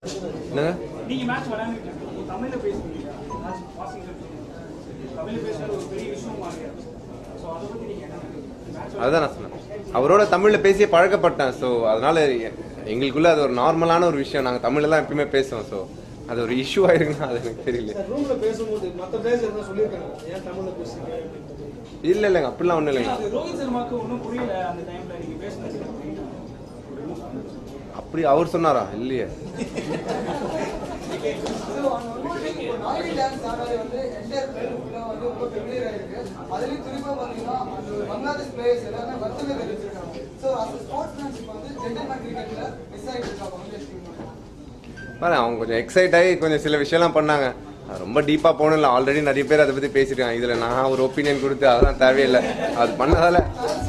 என்னங்க நீங்க மேட்ச் விளையாண்டுட்டு இருக்கீங்க, தமிழ்ல பேசுறீங்க, மேட்ச் வாசிங்டன் தமிழ்ல பேசுறது ஒரு பெரிய விஷயமா இருக்கு. ஸோ அதை பத்தி நீங்க என்ன நினைக்கிறீங்க? அதுதான் நான் சொன்னேன், அவரோட தமிழ்ல பேசியே பழக்கப்பட்டேன். ஸோ அதனால எங்களுக்குள்ள அது ஒரு நார்மலான ஒரு விஷயம். நாங்கள் தமிழ்ல தான் எப்பயுமே பேசுவோம். ஸோ அது ஒரு இஷ்யூ ஆயிருக்குன்னா அது எனக்கு தெரியல. ரூம்ல பேசும்போது மற்ற பிளேயர்ஸ் என்ன சொல்லியிருக்காங்க, ஏன் தமிழ்ல பேசுறீங்க அப்படின்றது? இல்லைங்க அப்படிலாம் ஒன்றும் இல்லைங்க. அது ரோஹித் சர்மாவுக்கு ஒன்றும் புரியல அந்த டைம்ல நீங்க பேசுனது. அப்படி அவர் சொன்னாரா? இல்லையே. அவங்க கொஞ்சம் எக்ஸைட் ஆகி கொஞ்சம் சில விஷயம்லாம் பண்ணாங்க. ரொம்ப டீப்பா போகணும் இல்லை, ஆல்ரெடி நிறைய பேர் அதை பத்தி பேசிருக்காங்க. இதுல நான் ஒரு ஒப்பீனியன் கொடுத்து அதெல்லாம் தேவையில்லை. அது பண்ணதால